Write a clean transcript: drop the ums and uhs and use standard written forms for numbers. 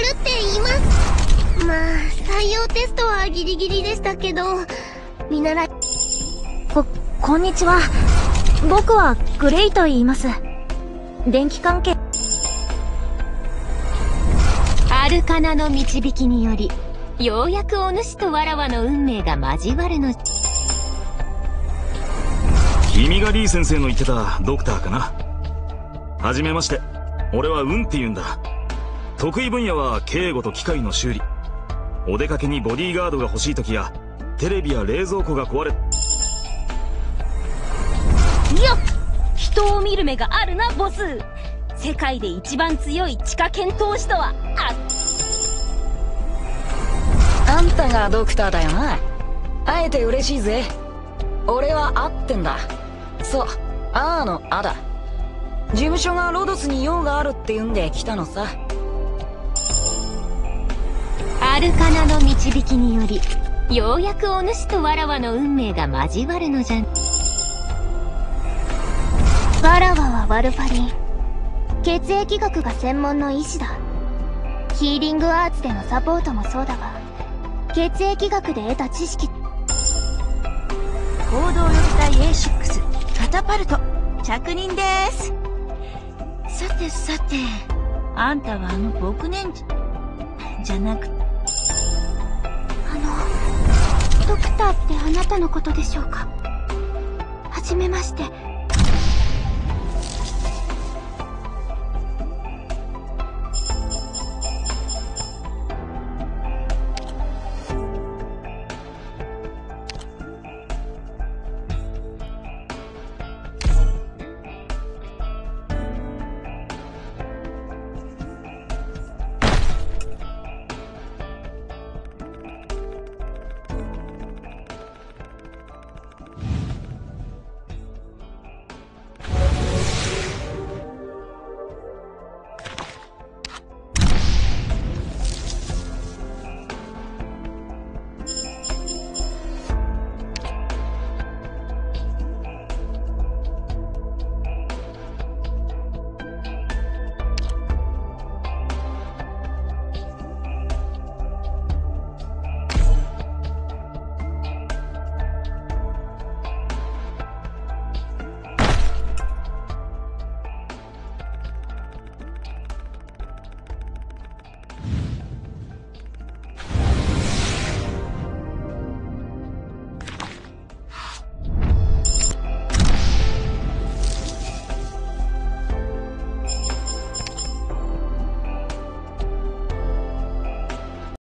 って言います。まあ採用テストはギリギリでしたけど、見習い。 こんにちは。僕はグレイと言います。電気関係。 アルカナの導きにより、ようやくお主とわらわの運命が交わるの。 君がリー先生の言ってたドクターかな。はじめまして、俺はウンって言うんだ。得意分野は警護と機械の修理。お出かけにボディーガードが欲しい時や、テレビや冷蔵庫が壊れ。 いや、人を見る目があるなボス。世界で一番強い地下剣闘士とはあんたがドクターだよな。会えて嬉しいぜ。俺はアってんだ。そう、アーのアだ。事務所がロドスに用があるって言うんで来たのさ。 アルカナの導きにより、ようやくお主とわらわの運命が交わるのじゃ。 わらわはワルファリン。血液学が専門の医師だ。ヒーリングアーツでのサポートもそうだが、血液学で得た知識。 行動予備隊 A6 カタパルト着任です。さてさて、あんたは僕年じゃなく。 ドクターってあなたのことでしょうか。はじめまして。